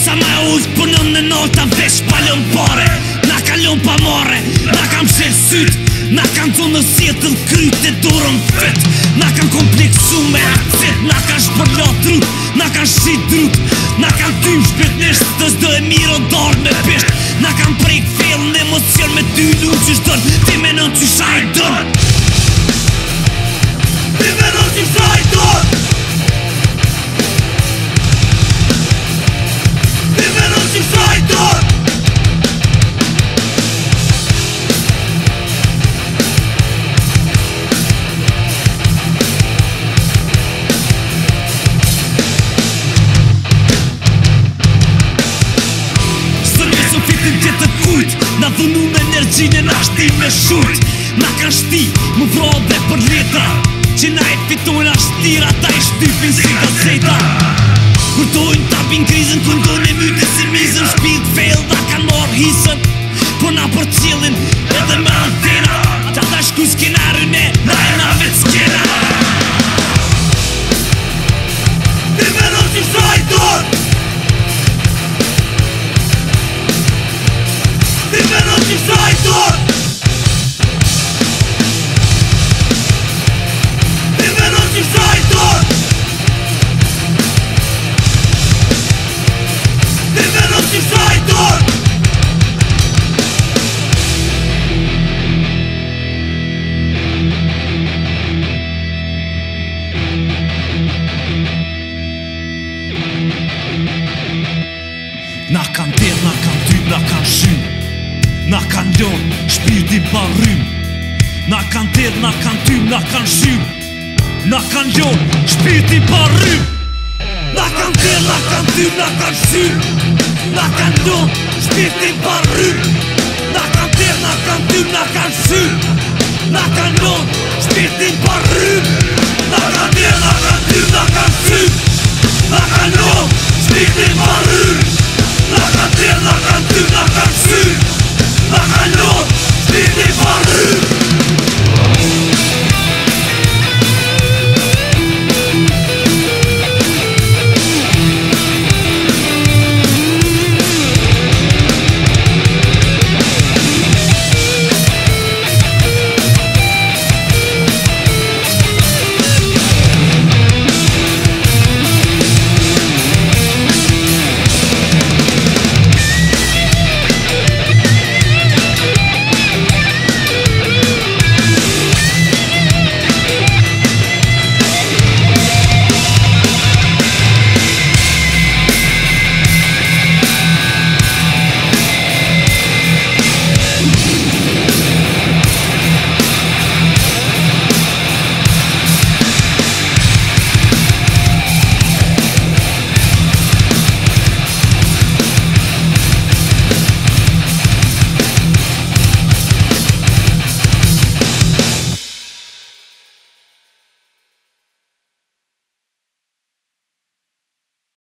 Sa ma ullë punën në nota vesh palon pare. Na kalon pa more, na kam shelë syt. Na kanë thonë në sjetëll kryt e dorën fet. Na kanë kompleksu me akcet. Na kanë shpërlat trut, na kanë shqit drut. Na kanë tym shpet nesht të zdo e mirë o darë me pesht. Na kanë prejk fell në emocion me ty lunë që shdon. Ti menon që shaj dën. Ti menon që shaj dën. Ti menon që shaj dën. Na dhunu me energjin e na shti me shurt. Na kan shti më vrode për letra që na e fitojnë ashtira. Ta i shtypin si gazeta. Kur dojnë tapin krizën, kur dojnë e myte si mizën. Shpilt fail na kan marrë hisën, po na për qilin edhe me antena. Qa ta shkuj skenarën e na e na vetë skena. Ti menon që shaj dorë. Ti menon që shaj dorë. Ti menon që shaj dorë. Ti menon që shaj dorë. Na kan der, na kan ty, na kan shym. Na kan lon, shpirti pa rrym. Na kan der, na kan ty, na kan shym. Na kan lon, shpirti pa rrym. Na kan der, na kan ty, na kan shym. Na kan lon, shpirti pa rrym. Na kan der, na kan ty, na kan shym. Na kan lon, shpirti pa rrym. Na kan der, na kan ty, na kan shym. Na kan lon, shpirti pa rrym.